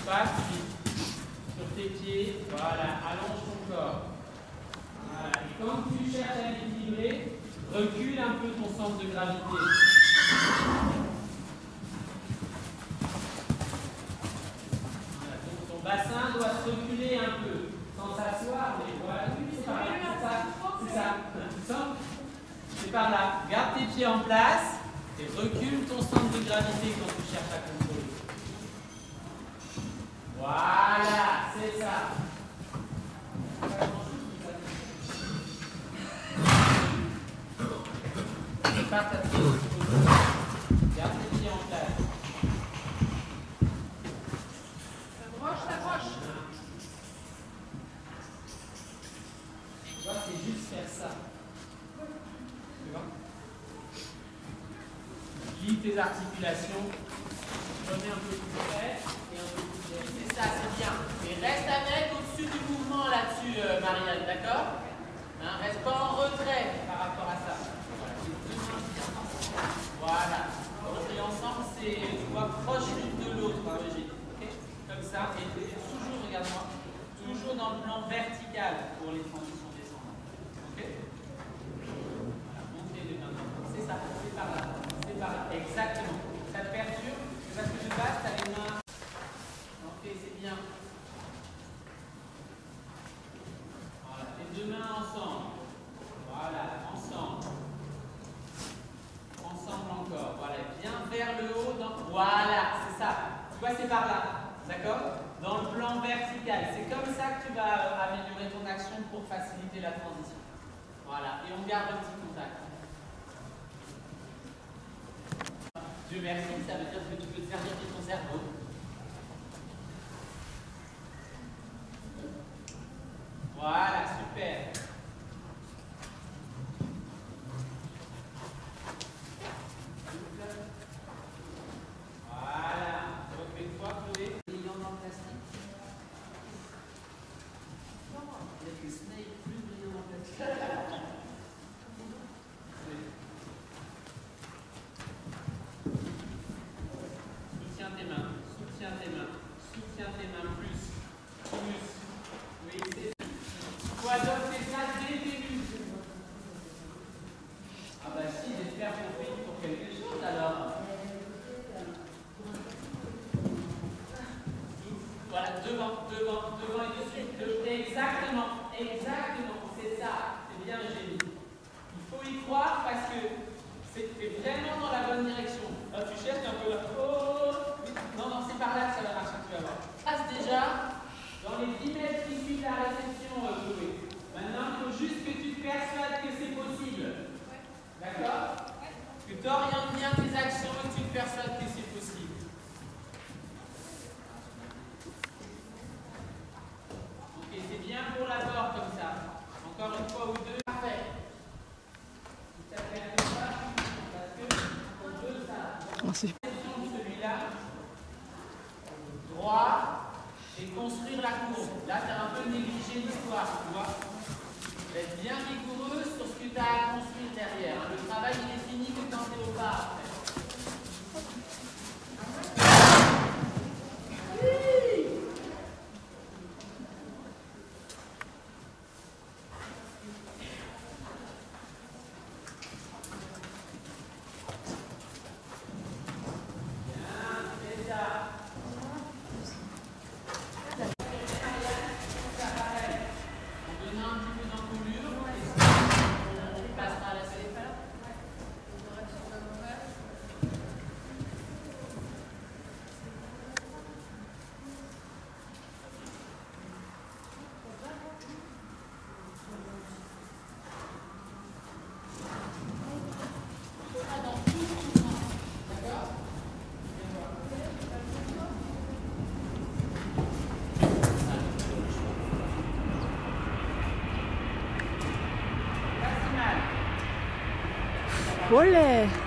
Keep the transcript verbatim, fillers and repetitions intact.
pas vite. Sur tes pieds, voilà, allonge ton corps. Voilà. Et quand tu cherches à l'équilibrer, recule un peu ton centre de gravité. Voilà. Donc ton bassin doit se reculer un peu, sans s'asseoir, mais voilà, oui, c'est par là, c'est ça, c'est ça. C'est par là. Garde tes pieds en place et recule ton centre de gravité quand tu cherches à contrôler. Voilà, c'est ça. Prépare ta pied. Garde tes pieds en place. T'approches, t'approches. Tu vois, c'est juste faire ça. Tu vois? Lis tes articulations. Remets un peu plus près et un peu plus près. C'est ça, c'est bien. Et reste avec au-dessus du mouvement là-dessus, euh, Marianne, d'accord? Hein, reste pas en retrait par rapport à ça. Voilà. Et ensemble, c'est, tu vois, proche l'une de l'autre, hein, Brigitte. Okay? Comme ça. Et toujours, regarde-moi, toujours dans le plan vertical pour les transitions descendantes. Ok? Voilà, montez les mains. C'est ça, c'est par là. C'est par là. Exactement. Ça te perturbe? C'est parce que tu passes, tu as les mains. Ok, c'est bien. Voilà, tes deux mains ensemble. Voilà, ensemble. Ensemble encore. Voilà, bien vers le haut. Dans... Voilà, c'est ça. Tu vois, c'est par là. D'accord? Dans le plan vertical. C'est comme ça que tu vas améliorer ton action pour faciliter la transition. Voilà, et on garde un petit contact. Dieu merci, ça veut dire que tu peux te servir de ton cerveau. Voilà, super. Voilà. Refais-toi, Chloé. Brillant dans le plastique. Il y a que Snake plus brillant dans le plastique. Soutiens tes mains. Soutiens tes mains. Soutiens tes mains plus. Plus. Oui, c'est ça. Il faut adopter ça dès le début. Ah bah si, j'espère qu'on fait pour quelque chose alors. Voilà, devant, devant, devant et dessus. De, exactement, exactement, c'est ça. C'est bien génie. Il faut y croire parce que c'est vraiment dans la bonne direction. Là, tu cherches un peu là. Oh, non, non, c'est par là que ça va marcher, tu vas voir. Passe déjà dans les dix mètres qui suivent la réception, Chloé. Maintenant, il faut juste que tu te persuades que c'est possible. D'accord? Que tu orientes bien tes actions et que tu te persuades que c'est possible. Ok, c'est bien pour l'abord comme ça. Encore une fois ou deux. Parfait. Ça fait comme ça parce que on veut ça. Merci. Celui-là, droit et construire la courbe. Là, tu as un peu négligé l'histoire, tu vois. Être bien rigoureux sur ce que tu as à construire derrière. Le travail, il est fini que quand tu es au pas après. Olé!